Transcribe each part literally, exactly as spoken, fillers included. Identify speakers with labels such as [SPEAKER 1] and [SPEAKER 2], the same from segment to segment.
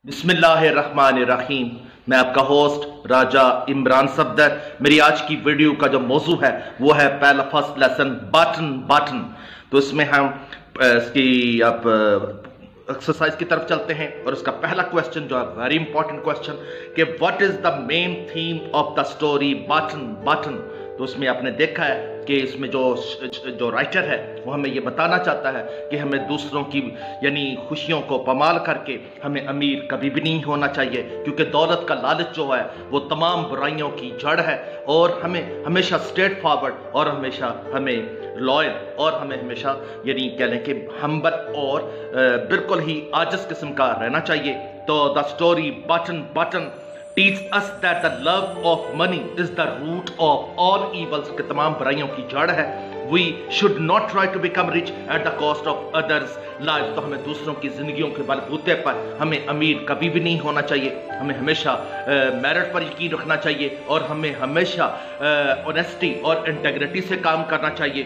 [SPEAKER 1] बिस्मिल्लाहिर्रहमानिर्रहीम। मैं आपका होस्ट राजा इमरान सफदर। मेरी आज की वीडियो का जो मौजू है वो है पहला फर्स्ट लेसन बटन बटन। तो इसमें हम इसकी आप एक्सरसाइज की तरफ चलते हैं और उसका पहला क्वेश्चन जो है वेरी इंपॉर्टेंट क्वेश्चन कि what is the main theme of the story button button. तो उसमें आपने देखा है कि इसमें जो जो राइटर है वो हमें ये बताना चाहता है कि हमें दूसरों की यानी खुशियों को पमाल करके हमें अमीर कभी भी नहीं होना चाहिए, क्योंकि दौलत का लालच जो है वो तमाम बुराइयों की जड़ है। और हमें हमेशा स्ट्रेट फॉरवर्ड और हमेशा हमें लॉयल और हमें हमेशा यानी कह लें कि हम्बल और बिल्कुल ही आजिज़ किस्म का रहना चाहिए। तो the story button button teach us that the love of money is the root of all evils के तमाम बुराइयों की जड़ है। We should not try to become rich at the cost of others' lives। तो हमें दूसरों की जिंदगियों के बलबूते पर हमें अमीर कभी भी नहीं होना चाहिए। हमें हमेशा मेरिट पर यकीन रखना चाहिए और हमें हमेशा ऑनेस्टी और इंटेग्रिटी से काम करना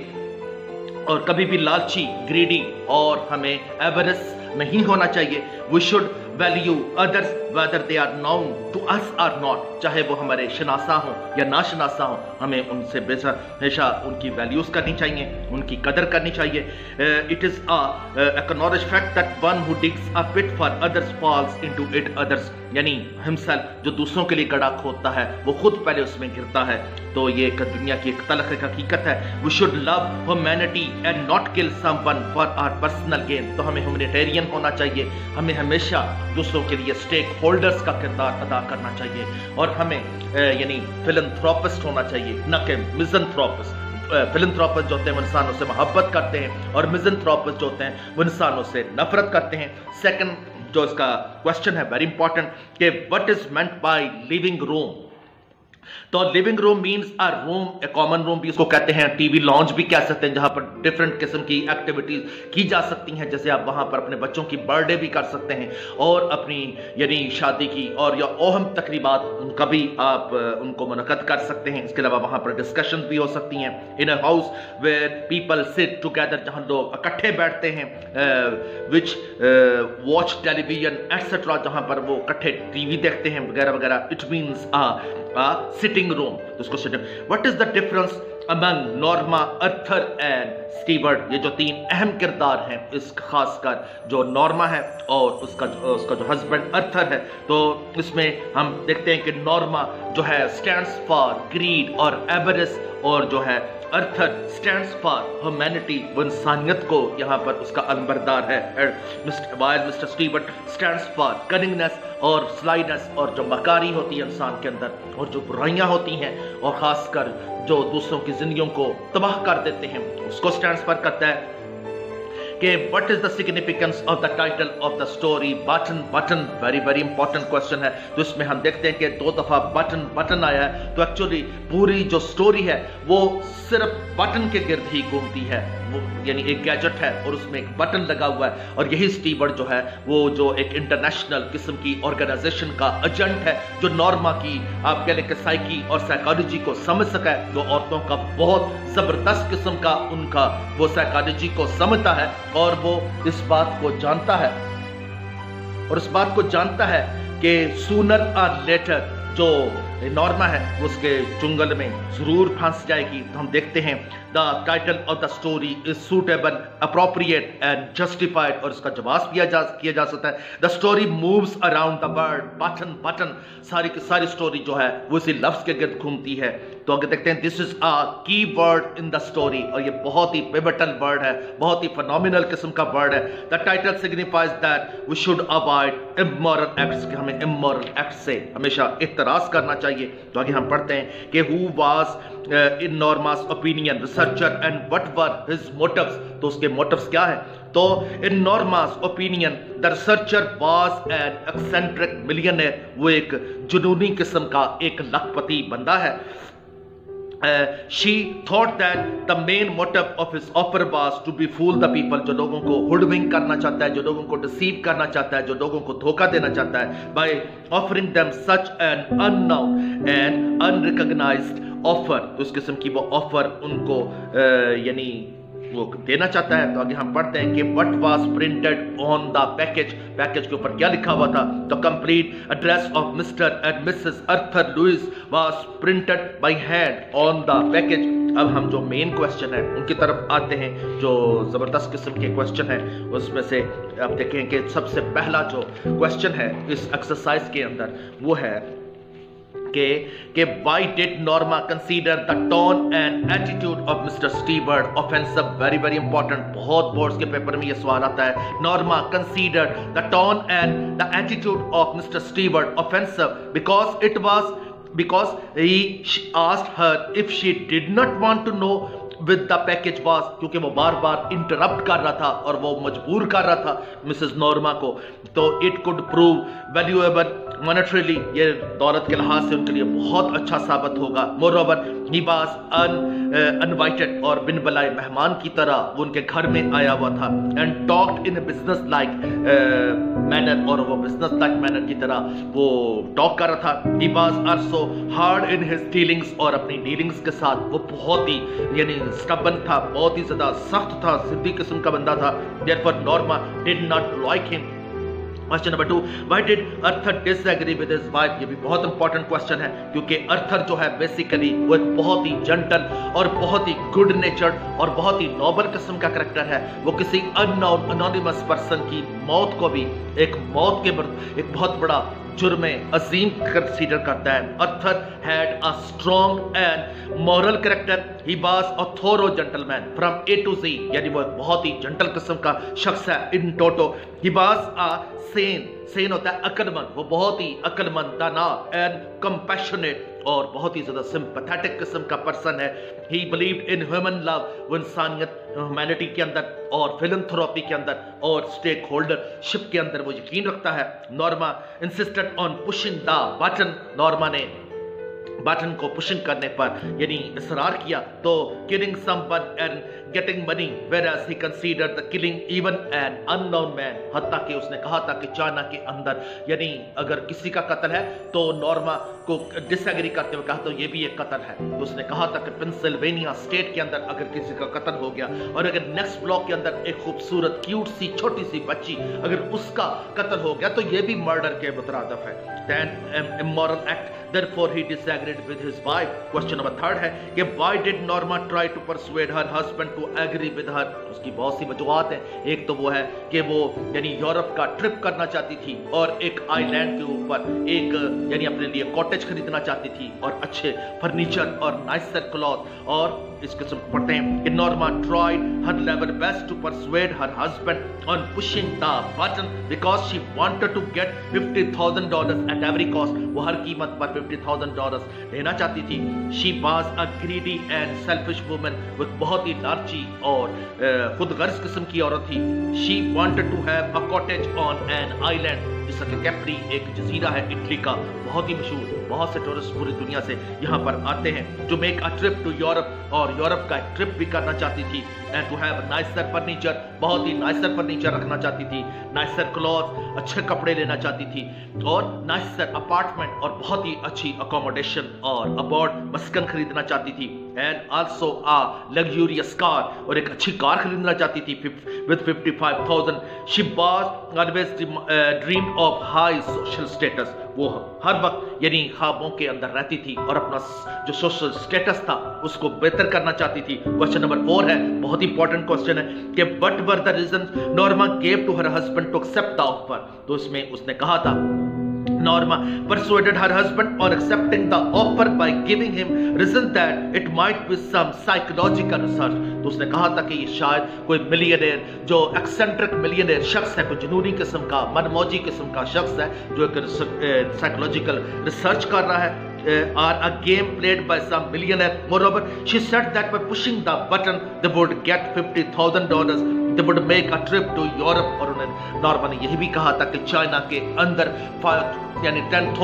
[SPEAKER 1] चाहिए और कभी भी लालची ग्रीडी और हमें एवरेज नहीं होना चाहिए। We should value others whether they are known to us or not। चाहे वो हमारे शनासा हों या ना शनासा हों, हमें उनसे हमेशा उनकी वैल्यूज करनी चाहिए, उनकी कदर करनी चाहिए। It is a acknowledge fact that one who digs a pit for others falls into it others. यानी हिमसेल्फ जो दूसरों के लिए गड्ढा खोदता है वो खुद पहले उसमें गिरता है। तो ये एक दुनिया की एक तलख हकीकत है। We should love humanity and not kill someone for our personal gain. तो हमें ह्यूमैनिटेरियन होना चाहिए, हमें हमेशा दूसरों के लिए स्टेक होल्डर्स का किरदार अदा करना चाहिए और हमें यानी फिलंथ्रोपिस्ट होना चाहिए, न कि मिज़anthropist। फिलंथ्रोपिस्ट जो होते हैं वो इंसानों से मोहब्बत करते हैं और मिज़anthropist जो होते हैं वो इंसानों से नफरत करते हैं। सेकंड जो इसका क्वेश्चन है वेरी इंपॉर्टेंट कि what is meant by living room. तो living room means a room, a common room भी इसको कहते हैं, टीवी लॉन्ज भी कह सकते हैं, जहां पर डिफरेंट किस्म की एक्टिविटीज की जा सकती हैं। जैसे आप वहां पर अपने बच्चों की बर्थडे भी कर सकते हैं और अपनी यानी शादी की और या अहम तकरीबात उनका भी आप उनको मुनक़द कर सकते हैं। इसके अलावा वहां पर डिस्कशन भी हो सकती हैं। In a house where people sit together, जहां लोग इकट्ठे बैठते हैं, विच वॉच टेलीविजन एटसेट्रा, जहां पर वो इकट्ठे टीवी देखते हैं वगैरह वगैरह। It means a sitting room. तो उसको sitting. What is the difference among Norma, Arthur and Stewart. ये जो तीन अहम किरदार हैं, इस खासकर जो नॉर्मा है और उसका उसका जो हस्बैंड अर्थर है। तो इसमें हम देखते हैं कि नॉर्मा जो है स्टैंड्स फॉर ग्रीड और एवरेज और जो है अर्थर स्टैंड्स फॉर ह्यूमैनिटी, वो इंसानियत को यहाँ पर उसका अलबरदार है। While mister Stewart stands for cunningness और स्लाइनेस और जो मकारी होती है इंसान के अंदर और जो बुराइयां होती हैं और खासकर जो दूसरों की जिंदगियों को तबाह कर देते हैं उसको स्टैंड्स फॉर करता है। कि what is the significance of the title of the story button button. Very very important question है। तो इसमें हम देखते हैं कि दो दफा बटन बटन आया है। तो एक्चुअली पूरी जो स्टोरी है वो सिर्फ बटन के गिर्द ही घूमती है। वो यानी एक गैजेट है और उसमें एक बटन लगा हुआ है और यही स्टीवर्ट जो है वो जो एक इंटरनेशनल किस्म की ऑर्गेनाइजेशन का एजेंट है जो नॉर्मा की आप कह लें कि साइकी और साइकोलॉजी को समझ सका है। वो औरतों का बहुत जबरदस्त किस्म का उनका वो साइकोलॉजी को समझता है और वो इस बात को जानता है और इस बात को जानता है कि सूनर और लेटर जो नॉर्मा है उसके चुंगल में जरूर फंस जाएगी। तो हम देखते हैं the title of the story is suitable, appropriate and justified. और इसका जवाब किया जा किया जा सकता है the story moves around the word button button. सारी की सारी स्टोरी जो है वो इसी लफ्ज के गिर्द घूमती है। तो आगे देखते हैं दिस इज अ की वर्ड इन द स्टोरी और ये बहुत ही पिवटल वर्ड है, बहुत ही फिनोमिनल किस्म का वर्ड है। The title signifies that we should avoid immoral acts, कि हमें इमोरल एक्ट से हमेशा इतराज करना चाहिए। तो आगे हम पढ़ते हैं कि who was in Norma's opinion researcher and what were his motives. तो उसके मोटिव्स क्या है। तो in Norma's opinion the researcher was an eccentric millionaire. वो एक जुनूनी किस्म का एक लखपति बंदा है। Uh, she thought that the main motive of his offer was to befool the people। जो लोगों को हुडविंग करना चाहता है, जो लोगों को डिसीव करना चाहता है, जो लोगों को धोखा देना चाहता है, by offering them such an unknown and unrecognized offer। उस किस्म की वो ऑफर उनको यानी वो देना चाहता है। तो आगे हम पढ़ते हैं कि what was printed on the package, package के ऊपर क्या लिखा हुआ था। The complete address of mister and missus Arthur Lewis was printed by hand on the package. अब हम जो मेन क्वेश्चन है उनकी तरफ आते हैं, जो जबरदस्त किस्म के क्वेश्चन है। उसमें से आप देखें कि सबसे पहला जो क्वेश्चन है इस एक्सरसाइज के अंदर वो है कि कि why did Norma consider the tone and attitude of mister Stewart offensive? Very very important, बहुत बोर्ड्स के पेपर में ये सवाल आता है। Norma considered the tone and the attitude of mister Stewart offensive because it was because he asked her if she did not want to know with the package was, क्योंकि वो बार बार interrupt कर रहा था और वो मजबूर कर रहा था मिसेस नॉर्मा को। तो it could prove valuable monetarily, ये दौलत के लिहाज से उनके लिए बहुत अच्छा साबित होगा। Moreover he was uninvited, और बिन बुलाए मेहमान की तरह वो उनके घर में आया हुआ था। And talked in business like manner, और वो बिजनेस लाइक मैनर की तरह वो टॉक कर रहा था। He was also hard in his dealings, और अपनी डीलिंग्स के साथ वो बहुत ही यानी स्टबन था, बहुत ही ज्यादा सख्त था, जिद्दी किस्म का बंदा था। Therefore Norma did not like him. Question number two, why did Arthur disagree with his wife? ये भी बहुत इंपॉर्टेंट क्वेश्चन है, क्योंकि अर्थर जो है बेसिकली वो एक बहुत ही जेंटल और बहुत ही गुड नेचर्ड और बहुत ही नोबल किस्म का करैक्टर है। वो किसी अननोन अनोनिमस पर्सन की मौत को भी एक मौत के एक बहुत बड़ा जुर्म अजीम कंसीडर करता है। Arthur had a strong and moral character, he was a thorough gentleman from A to Z, यानी वो एक बहुत ही जेंटल किस्म का शख्स है in toto. He was a sane, sane होता है अक्लमंद, वो बहुत ही अक्लमंद, दाना एंड कंपैशनेट, और बहुत ही ज्यादा सिंपैथेटिक किस्म का पर्सन है। He believed in human love, वो इंसानियत ह्यूमैनिटी के अंदर और फिलैंथ्रोपी के अंदर और स्टेक होल्डरशिप के अंदर वो यकीन रखता है। Norma insisted on pushing the button, Norma ने बटन को पुशिंग करने पर यानी इसरार किया। तो killing someone and getting money, whereas he considered the killing even an unknown man, हत्ता कि उसने कहा था कि चाइना के अंदर यानी अगर किसी का कत्ल है तो नॉर्मा को डिसएग्री करते हुए कहा तो ये भी एक कत्ल है। तो उसने कहा था कि पेंसिल्वेनिया स्टेट के अंदर अगर किसी का कत्ल हो गया और अगर नेक्स्ट ब्लॉक के अंदर एक खूबसूरत क्यूट सी छोटी सी बच्ची अगर उसका कत्ल हो गया तो ये भी मर्डर के मुतरादिफ है। Then immoral act, therefore he disagreed with his wife. Question number third है कि why did Norma try to persuade her husband to agree with her? उसकी बहुत सी वजूहात हैं। एक तो वो है कि वो यानी यूरोप का ट्रिप करना चाहती थी और एक आइलैंड के ऊपर एक यानी अपने लिए कॉटेज खरीदना चाहती थी और अच्छे फर्नीचर और नाइसर क्लॉथ, और इस किस्म को पढ़ते हैं कि Norma tried her level best to persuade her husband on pushing the button because she wanted to get fifty thousand dollars at every cost. वो हर कीमत पर fifty thousand dollars लेना चाहती थी। She was a greedy and selfish woman, वो एक बहुत ही लालची और खुदगर्ज किस्म की औरत थी। She wanted to have a cottage on an island, जिसका कि कैप्री एक जजीरा है इटली का, बहुत ही मशहूर। बहुत से टूरिस्ट पूरी दुनिया से यहाँ पर आते हैं जो make a trip to Europe, और यूरोप का एक ट्रिप भी करना चाहती थी। And to have nicer furniture, बहुत ही नाइसर फर्नीचर रखना चाहती थी, नाइसर क्लॉथ, अच्छे कपड़े लेना चाहती थी, और नाइसर अपार्टमेंट और बहुत ही अच्छी अकोमोडेशन और अबॉर्ड मस्कन खरीदना चाहती थी। And also a luxurious car, और एक अच्छी कार खरीदना चाहती थी with fifty five thousand. She was always dream of high social status, वो हर वक्त यानी ख्वाबों के अंदर रहती थी और अपना जो सोशल स्टेटस था उसको बेहतर करना चाहती थी। क्वेश्चन नंबर फोर है, बहुत ही इंपॉर्टेंट क्वेश्चन है कि what were the reason Norma gave to her husband to accept the offer? तो इसमें उसने कहा था Norma persuaded her husband on accepting the offer by giving him reason that it might be some psychological research. तो उसने कहा था कि ये शायद कोई मिलियनेयर जो एक्सेंट्रिक मिलियनेयर शख्स है, कोई जुनूनी किस्म का मनमौजी किस्म का शख्स है जो एक साइकोलॉजिकल रिसर्च कर रहा है, or a game played by some millionaire. Moreover, she said that by pushing the button they would get fifty thousand dollars. They would make a trip to Europe. और उन्हें नॉर्मा ने यही भी कहा था कि चाइना के अंदर यानी टेन थाउजेंड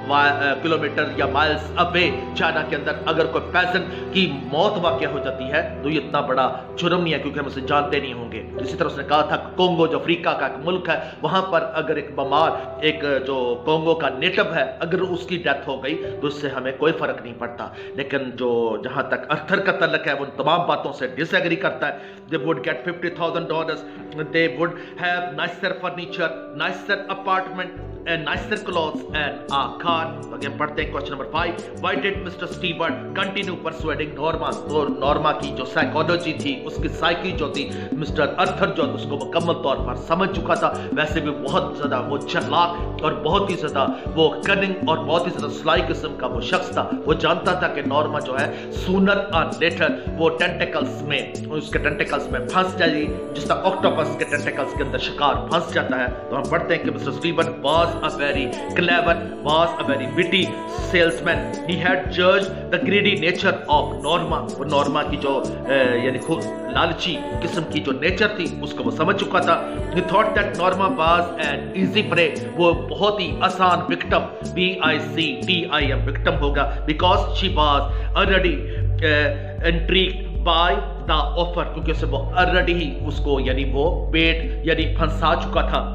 [SPEAKER 1] किलोमीटर या माइल्स अवे चाइना के अंदर अगर कोई पेजेंट की मौत वाक़या हो जाती है तो ये इतना बड़ा जुर्म नहीं है, क्योंकि हम उसे जानते नहीं होंगे। इसी तरह उसने कहा था कोंगो जो अफ्रीका का एक मुल्क है, वहां पर अगर एक बीमार एक जो कोंगो का नेटिव है अगर उसकी डेथ हो गई तो उससे हमें कोई फर्क नहीं पड़ता। लेकिन जो जहां तक अर्थर का तल्लक है वो उन तमाम बातों से डिसएग्री करता है। They would get fifty thousand dollars, they would have nicer furniture, nicer apartment and nicer clothes and a car। तो आगे पढ़ते हैं question number five, why did mister Stewart continue persuading Norma. तो नॉर्मा की जो psychology थी, उसकी psyche जो थी, मिस्टर अर्थर जो उसको मुकम्मल तौर पर समझ चुका था। वैसे भी बहुत ज्यादा वो चालाक और बहुत ही ज्यादा वो कनिंग और बहुत ही ज्यादा स्लाई किस्म का वो शख्स था। वो जानता था कि नॉर्मा जो है सूनर और लेटर वो टेंटिकल्स में, उसके टेंटिकल्स में फंस जाएगी, जिस तरह ऑक्टोपस के टेंटिकल्स के अंदर शिकार फंस जाता है। तो हम पढ़ते हैं कि mister Stewart was a very clever, was a very witty salesman. He had judged the greedy nature of Norma। वो नॉर्मा की जो यानी खुद लालची किस्म की जो नेचर थी उसको वो समझ चुका था। He thought that Norma was an easy prey। वो बहुत ही आसान victim, B I C T I M victim होगा, because she was already uh, intrigued by the offer। क्योंकि उसे वो already ही उसको यानी वो पेट यानी फंसा चुका था।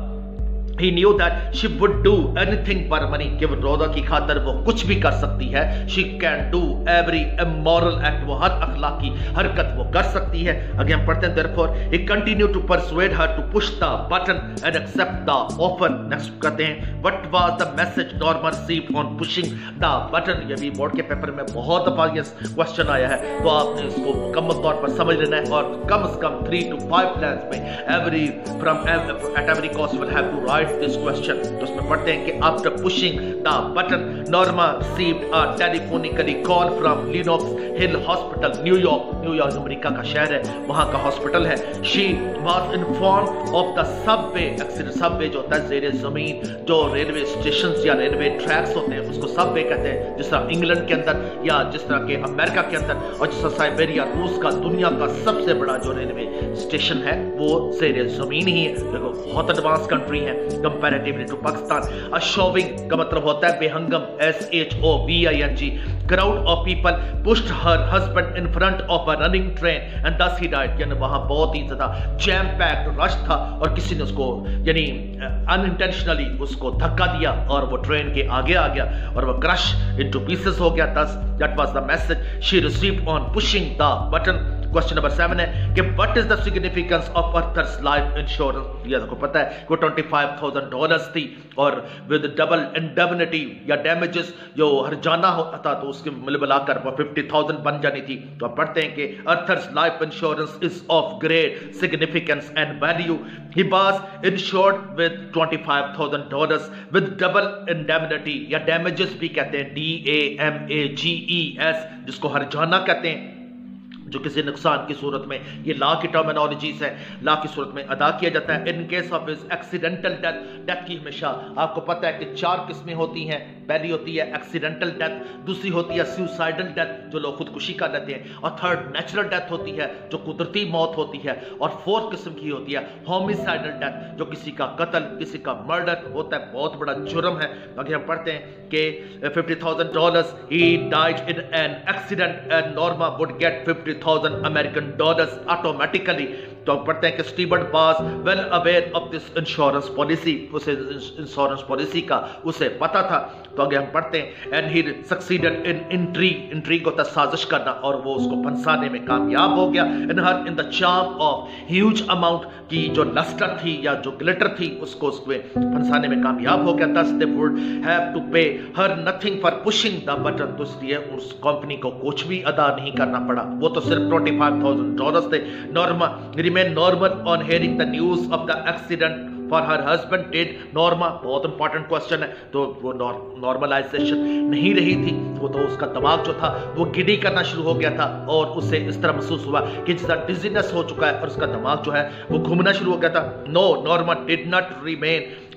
[SPEAKER 1] He knew that she would do anything for money। केवल रोदा की खातर वो कुछ भी कर सकती है। She can do every immoral act। वो हर अखलाकी हरकत वो कर सकती है। आगे हम पढ़ते हैं therefore he continued to persuade her to push the button and accept the offer। Next कहते हैं what was the message Norma received on pushing the button। ये भी बोर्ड के पेपर में बहुत दफा ये क्वेश्चन आया है, तो आपने इसको मुकम्मल तौर पर समझ लेना है और कम से कम थ्री टू फाइव लाइन्स में every from at every cost will have to write this question। तो उसमें पढ़ते हैं कि after pushing the button Norma received a telephonically call from Lenox Hill Hospital, New York। New York America का शहर है, वहां का हॉस्पिटल है। She was informed of the subway accident। Subway जो होता है ज़ेरे ज़मीन जो रेलवे स्टेशन या रेलवे ट्रैक्स होते हैं उसको सबवे कहते हैं। जिस तरह इंग्लैंड के अंदर या जिस तरह के अमेरिका के अंदर और जिस तरह साइबेरिया रूस का दुनिया का सबसे बड़ा जो रेलवे स्टेशन है वो ज़ेरे ज़मीन ही है। देखो बहुत एडवांस कंट्री है comparatively to Pakistan. A showing का मतलब होता है बेहंगम, S H O V I N G. Crowd of people pushed her husband in front of a running train and thus he died. यानी वहां बहुत ही ज्यादा जैम पैक्ड रश था और किसी ने उसको यानी अनइंटेंशनली उसको धक्का दिया और वो ट्रेन के आगे आ गया और वो क्रश इनटू पीसेस हो गया। Thus that was the message she received on pushing the button. Question number seven है कि what is the significance of Arthur's life insurance. ये आपको पता है वो ट्वेंटी फाइव थाउजेंड डॉलर्स थी और विद डबल इंडेमनिटी या डैमेजेस जो हरजाना होता था तो उसके मिल मिलाकर वो फिफ्टी थाउजेंड बन जानी थी। तो आप पढ़ते हैं कि Arthur's life insurance is of great significance and value. He was insured with twenty five thousand dollars with double indemnity या डैमेजेस भी कहते हैं, D A M A G E S, जिसको हरजाना कहते हैं, जो किसी नुकसान की सूरत में, ये लॉ की टर्मिनोलॉजीज है, लॉ की सूरत में अदा किया जाता है। In case of is accidental death, death की हमेशा आपको पता है कि चार किस्में होती हैं। पहली होती है एक्सीडेंटल डेथ, दूसरी होती है सुसाइडल डेथ जो लोग खुदकुशी कर लेते हैं, और थर्ड नेचुरल डेथ होती है जो कुदरती मौत होती है, और फोर्थ किस्म की होती है होमिसाइडल डेथ जो किसी का कत्ल, किसी का मर्डर होता है, बहुत बड़ा जुर्म है। आगे हम पढ़ते हैं कि fifty thousand dollars he died in an accident and Norma would get fifty thousand American dollars automatically. तो हम पढ़ते हैं कि Stewart was well aware of this insurance policy, उसे इंश्योरेंस पॉलिसी का उसे पता था। तो आगे हम पढ़ते हैं and he succeeded in intrigue, intrigue होता है साजिश करना, और वो उसको फंसाने में कामयाब हो गया। In her in the charm of huge amount की जो लस्टर थी या जो ग्लिटर थी उसको उसमें फंसाने में कामयाब हो गया। दस दे would have to pay her nothing for pushing the button. तो इसलिए उस कंपनी को कुछ भी अदा नहीं करना पड़ा, वो तो सिर्फ ट्वेंटी फाइव थाउजेंड डॉलर्स थे। Norma remain normal on hearing the news of the accident for her husband dead. Norma बहुत इंपॉर्टेंट क्वेश्चन है, तो वो नॉर्मलाइजेशन नहीं रही थी, वो तो उसका दिमाग जो था वो गिडी करना शुरू हो गया था और उसे इस तरह महसूस हुआ कि जिस तरह डिजीनेस हो चुका है और उसका दिमाग जो है वो घूमना शुरू हो गया था। No, Norma did not remain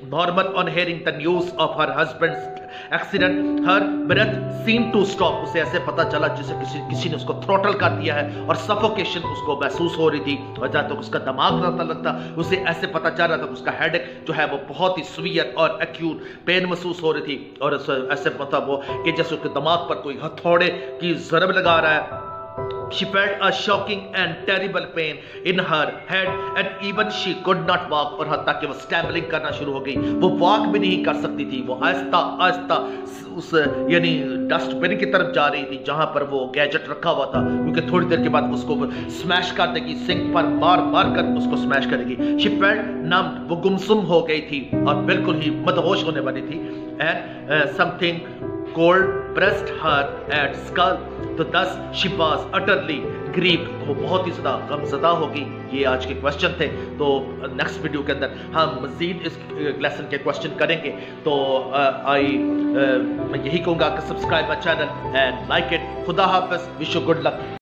[SPEAKER 1] normal on hearing the news of her husband's accident. Her breath seemed to stop. उसे ऐसे पता चला जैसे किसी किसी ने उसको throttle कर दिया है और suffocation उसको महसूस हो रही थी और जहाँ तक उसका दिमाग ना लगता उसे ऐसे पता चल रहा था कि उसका headache जो है वो बहुत ही severe और acute pain महसूस हो रही थी और ऐसे पता वो कि जैसे उसके दिमाग पर कोई हथौड़े की ज़रब लगा रहा है. She felt a shocking and terrible pain in her head and even she could not walk. और हत्ता कि वो स्टैम्बलिंग करना शुरू हो गई. वो वॉक भी नहीं कर सकती थी. वो आहिस्ता आहिस्ता उस यानी डस्टबिन की तरफ जा रही थी जहां पर वो गैजेट रखा हुआ था क्योंकि थोड़ी देर के बाद उसको स्मैश कर देगी. सिंक पर मार मार कर उसको स्मैश करेगी. She felt numbed. वो गुमसुम हो गई थी और बिल्कुल ही मदहोश होने वाली थी. And uh, something cold pressed her at skull. तो thus she was utterly grieved. वो बहुत ही ज़्यादा गमज़दा होगी. ये आज के क्वेश्चन थे. तो नेक्स्ट वीडियो के अंदर हम मज़ीद इस लेसन के क्वेश्चन करेंगे. तो आई मैं यही कहूँगा कि subscribe my channel and like it. खुदा हाफ़िज़. Wish you good luck.